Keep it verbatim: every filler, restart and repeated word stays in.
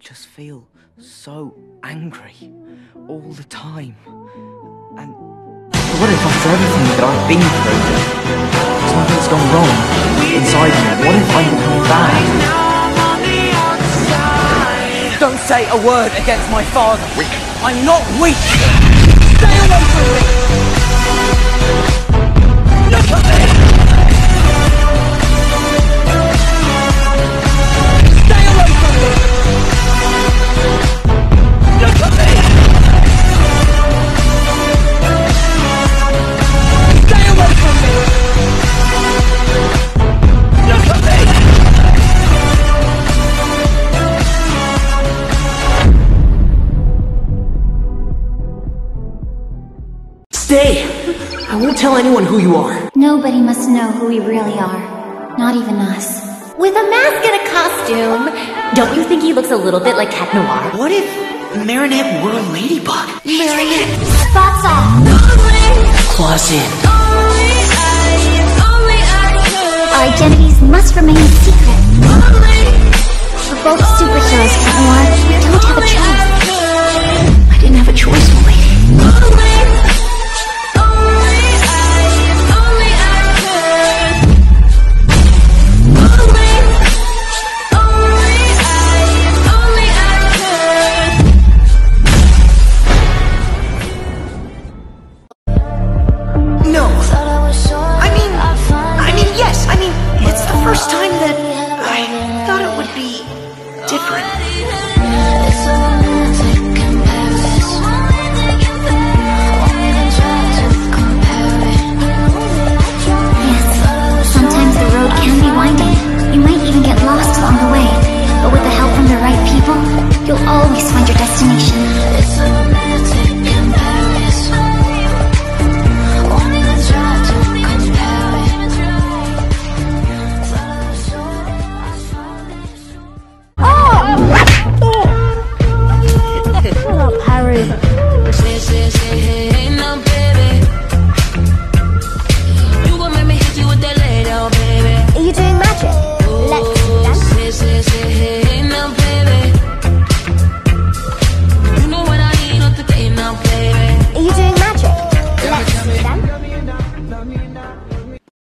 just feel so angry all the time. And what if after everything that I've been through, something's gone wrong inside me? What if I'm becoming bad? Don't say a word against my father. Weak. I'm not weak. Stay away from me. Look at me. Stay away from me. Look at me. Stay away from me. Look at me. Stay! I won't tell anyone who you are. Nobody must know who we really are. Not even us. With a mask and a costume, don't you think he looks a little bit like Cat Noir? What if Marinette were a ladybug? Marinette! Spots off! Claws in. Our identities must remain secret. We're both superheroes, Cat Noir. We don't have a choice. I didn't have a choice, Molly. No. I mean, I mean, yes, I mean, it's the first time